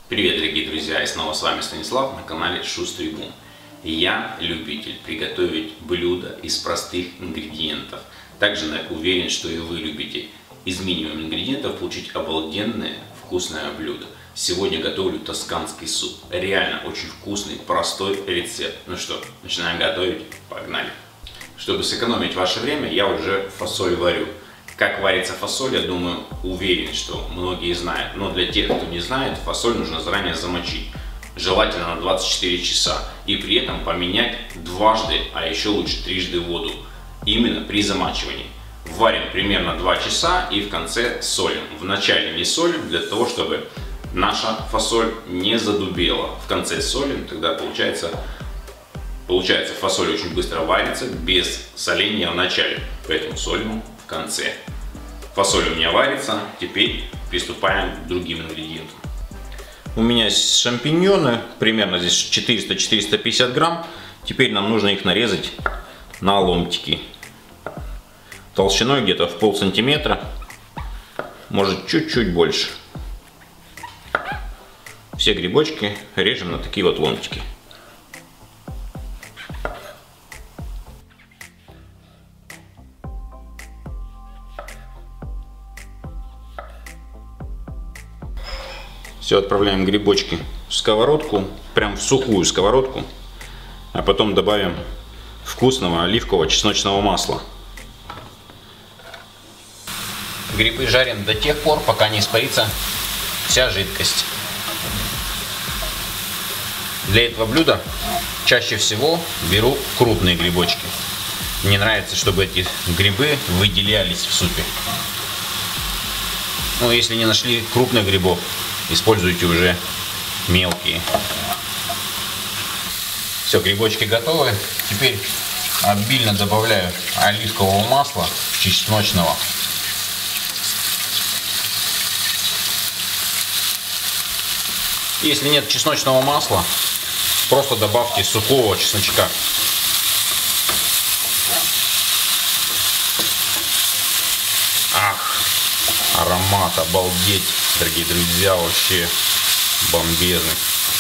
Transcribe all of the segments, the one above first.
Привет, дорогие друзья, и снова с вами Станислав на канале Шустрый Бум. Я любитель приготовить блюда из простых ингредиентов. Также уверен, что и вы любите из минимум ингредиентов получить обалденное вкусное блюдо. Сегодня готовлю тосканский суп. Реально очень вкусный, простой рецепт. Ну что, начинаем готовить? Погнали! Чтобы сэкономить ваше время, я уже фасоль варю. Как варится фасоль, я думаю, уверен, что многие знают. Но для тех, кто не знает, фасоль нужно заранее замочить. Желательно на 24 часа. И при этом поменять дважды, а еще лучше трижды воду. Именно при замачивании. Варим примерно 2 часа и в конце солим. Вначале не солим, для того, чтобы наша фасоль не задубела. В конце солим, тогда получается фасоль очень быстро варится без соления в начале. Поэтому солим в конце. Фасоль у меня варится, теперь приступаем к другим ингредиентам. У меня есть шампиньоны, примерно здесь 400-450 грамм. Теперь нам нужно их нарезать на ломтики. Толщиной где-то в полсантиметра, может чуть-чуть больше. Все грибочки режем на такие вот ломтики. Все, отправляем грибочки в сковородку, прям в сухую сковородку, а потом добавим вкусного оливкового чесночного масла. Грибы жарим до тех пор, пока не испарится вся жидкость. Для этого блюда чаще всего беру крупные грибочки. Мне нравится, чтобы эти грибы выделялись в супе. Ну, если не нашли крупных грибов, используйте уже мелкие. Все, грибочки готовы. Теперь обильно добавляю оливкового масла чесночного. Если нет чесночного масла, просто добавьте сухого чесночка. Ах, аромат, обалдеть, дорогие друзья, вообще бомбезный.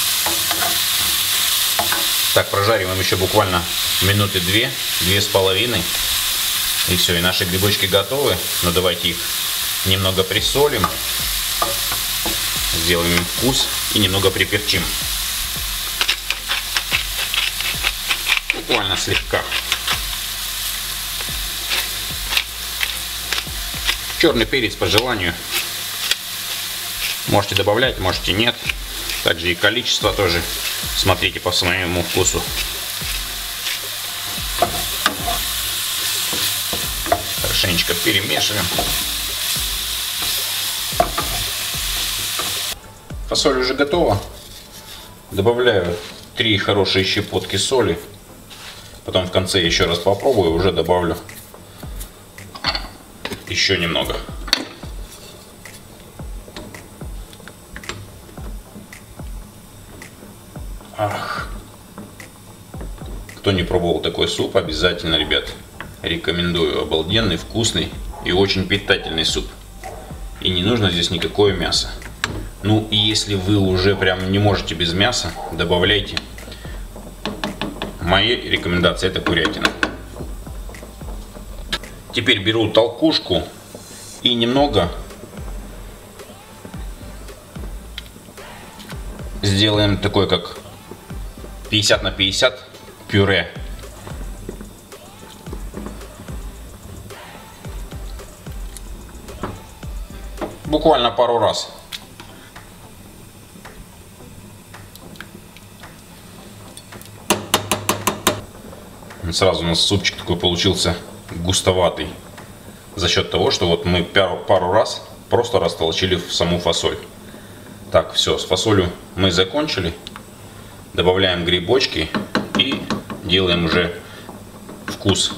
Так, прожариваем еще буквально минуты 2-2,5. И все, и наши грибочки готовы. Но давайте их немного присолим. Сделаем им вкус и немного приперчим. Буквально слегка. Черный перец по желанию. Можете добавлять, можете нет. Также и количество тоже смотрите по своему вкусу. Хорошенечко перемешиваем. Фасоль уже готова. Добавляю 3 хорошие щепотки соли. Потом в конце еще раз попробую, уже добавлю еще немного. Ах. Кто не пробовал такой суп, обязательно, ребят, рекомендую. Обалденный, вкусный и очень питательный суп. И не нужно здесь никакое мясо. Ну и если вы уже прям не можете без мяса, добавляйте. Мои рекомендации — это курятина. Теперь беру толкушку и немного сделаем такой, как 50 на 50 пюре. Буквально пару раз. Сразу у нас супчик такой получился густоватый. За счет того, что вот мы пару раз просто растолочили в саму фасоль. Так, все, с фасолью мы закончили. Добавляем грибочки и делаем уже вкус.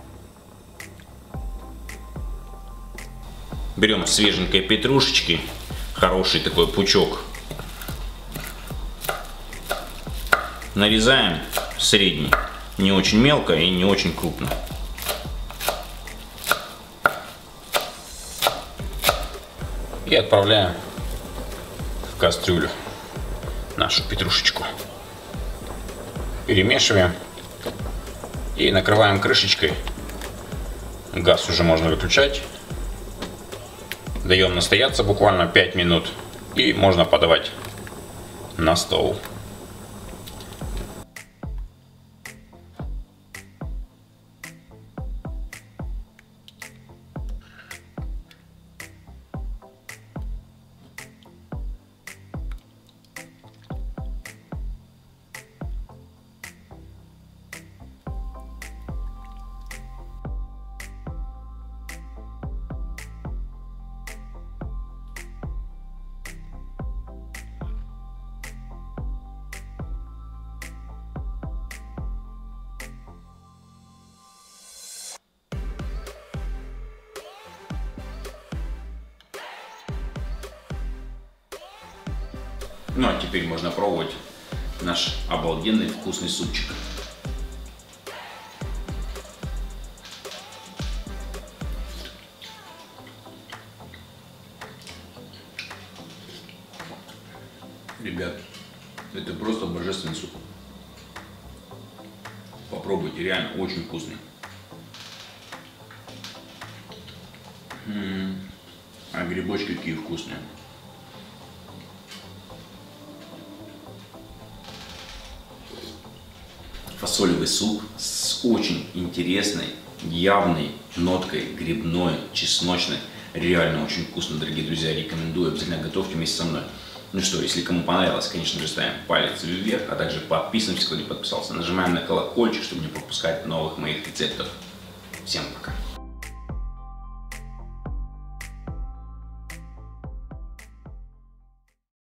Берем свеженькой петрушечки хороший такой пучок. Нарезаем средний, не очень мелко и не очень крупно. И отправляем в кастрюлю нашу петрушечку. Перемешиваем и накрываем крышечкой. Газ уже можно выключать. Даем настояться буквально 5 минут и можно подавать на стол. Ну а теперь можно пробовать наш обалденный вкусный супчик. Ребят, это просто божественный суп. Попробуйте, реально очень вкусный. А грибочки какие вкусные. Фасолевый суп с очень интересной, явной ноткой грибной, чесночной. Реально очень вкусно, дорогие друзья. Рекомендую, обязательно готовьте вместе со мной. Ну что, если кому понравилось, конечно же, ставим палец вверх, а также подписываемся, кто не подписался. Нажимаем на колокольчик, чтобы не пропускать новых моих рецептов. Всем пока.